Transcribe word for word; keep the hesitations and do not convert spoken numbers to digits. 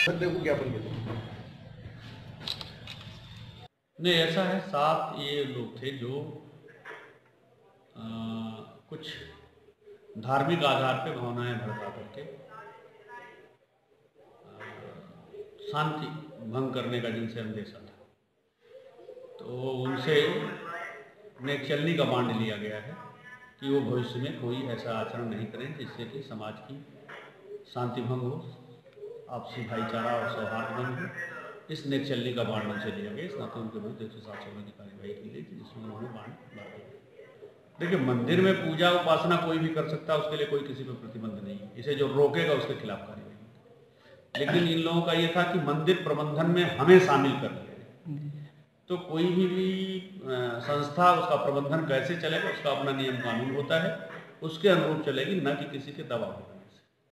को ज्ञापन किया? नहीं, ऐसा है, सात ये लोग थे जो आ, कुछ धार्मिक आधार पे भावनाएं भड़का करके शांति भंग करने का जिनसे अंदेशा था, तो उनसे नेकचलनी का बांड लिया गया है कि वो भविष्य में कोई ऐसा आचरण नहीं करें जिससे कि समाज की शांति भंग हो, आपसी भाईचारा और सौहार्द भंग हो। इस नेकचलनी का बांड उनसे लिया गया। इस नाते उनके विरुद्ध एक सौ सात सोलह की कार्यवाही की गई थी, जिसमें उन्होंने बांड भर दिया। देखिए, मंदिर में पूजा उपासना कोई भी कर सकता है, उसके लिए कोई किसी पर प्रतिबंध नहीं है। इसे जो रोकेगा उसके खिलाफ कार्रवाई। लेकिन इन लोगों का ये था कि मंदिर प्रबंधन में हमें शामिल कर लिया। तो कोई भी, भी संस्था, उसका प्रबंधन कैसे चलेगा, उसका अपना नियम कानून होता है, उसके अनुरूप चलेगी, न कि किसी के दबाव में।